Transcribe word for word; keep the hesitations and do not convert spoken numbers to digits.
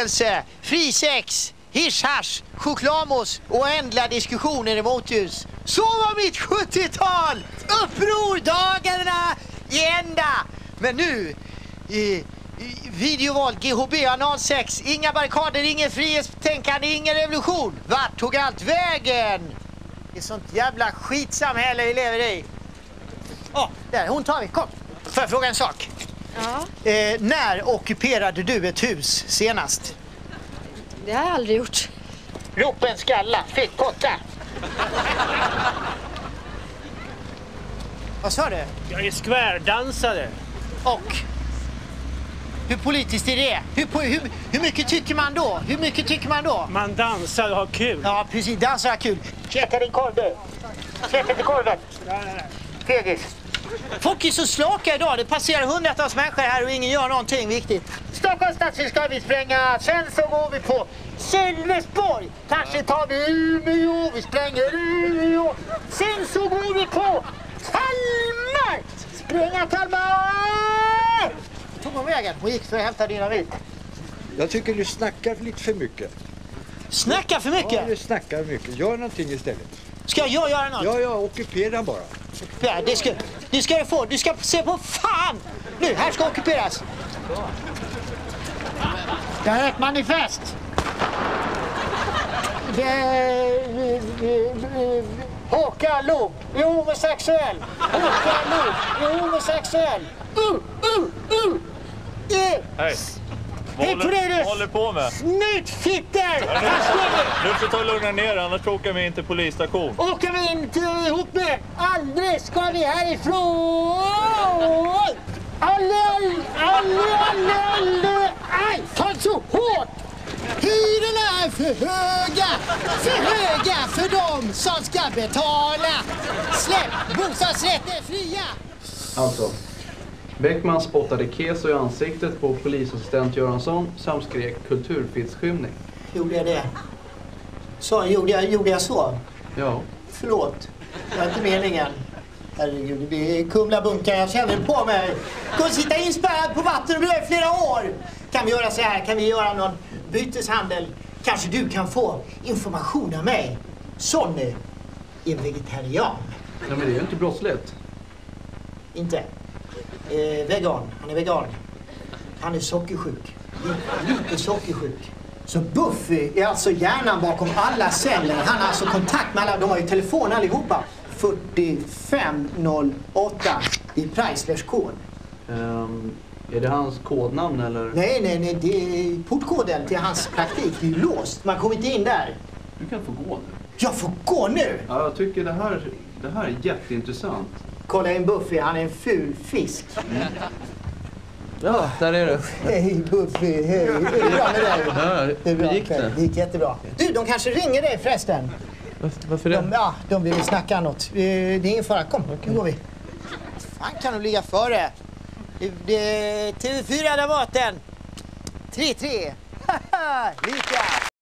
Rörelse, fri sex, hisch-hasch, chokladmousse och ändliga diskussioner i motljus. Så var mitt sjuttiotal! Upprordagarna i ända! Men nu, i, i videovåld, G H B, analsex, inga barrikader, ingen frihetstänkande, ingen revolution. Vart tog allt vägen? Det är sånt jävla skitsamhälle vi lever i. Åh, oh, där, hon tar vi, kom. Får jag fråga en sak? Ja. Eh, när ockuperade du ett hus senast? Det har jag aldrig gjort. Ropa en skalla, fick kotta. Vad sa du? Jag är square-dansare. Och? Hur politiskt är det? Hur, hur, hur mycket tycker man då? Hur mycket tycker man då? Man dansar och har kul. Ja, precis. Dansar och har kul. Käka din korv du. Släpp inte korven. Nej, nej, nej. Fegis. Folk är så slaka idag. Det passerar hundratals människor här och ingen gör någonting viktigt. Stockholms stadshus ska vi spränga. Sen så går vi på Sölvesborg. Kanske tar vi Umeå. Vi spränger Umeå. Sen så går vi på Kalmar. Spränga Kalmar. Tog hon vägen? Hon gick för att hämta dynamit. Jag tycker du snackar lite för mycket. Snackar för mycket? Ja, du snackar mycket. Gör någonting istället. Ska jag göra något? Ja, ja, ockupera bara. Ja, det ska, det ska du få. Du ska se på fan! Nu, här ska ockuperas. Det är ett manifest. Håkan Loob är homosexuell. Håkan Loob är homosexuell. Uh, uh, uh. Eh. Hej. Vad Hej på håller, dig du! vad håller på med? Snytfitter! Här står du! Du får ta och lugna ner, annars åker vi in till polisstation. Åker vi in till, ihop med? Aldrig ska vi härifrån! Aldrig, aldrig, aldrig, aldrig! Aj, ta inte så hårt! Hyrorna är för höga! För höga för dem som ska betala! Släpp bostadsrätter fria! Alltså, Bäckman spottade keso i ansiktet på polisassistent Göransson samt skrek kulturfittsskymning. Gjorde jag det? Så, gjorde jag, gjorde jag så? Ja. Förlåt, det var inte meningen. Herregud, det blir Kumlabunkar, jag känner på mig. Gå och sitta inspärrad på vatten och blöja i flera år. Kan vi göra så här? Kan vi göra någon byteshandel? Kanske du kan få information av mig. Sonny är vegetarian. Nej, men det är ju inte brottsligt. Inte. Eh, vegan. Han är vegan. Han är sockersjuk. Lite sockersjuk. Så Buffy är alltså hjärnan bakom alla celler. Han har alltså kontakt med alla. De har ju telefon allihopa. fyrtiofem noll åtta i Preislers kod. Um, är det hans kodnamn eller? Nej, nej, nej. Det är portkoden till hans praktik. Det är ju låst. Man kommer inte in där. Du kan få gå nu. Jag får gå nu! Ja, jag tycker det här, det här är jätteintressant. Kolla in Buffy. Han är en ful fisk. Mm. Ja, där är du. Hej Buffy, hej. Hur är det bra med dig? Ja, hur gick det? Det gick jättebra. Du, de kanske ringer dig förresten. Varför, varför det? De, ja, de vill snacka något. Det är ingen fara. Kom, nu går vi. Fan kan du ligga före? Det, det, T V fyra Dramaten. tre tre. Haha, lika.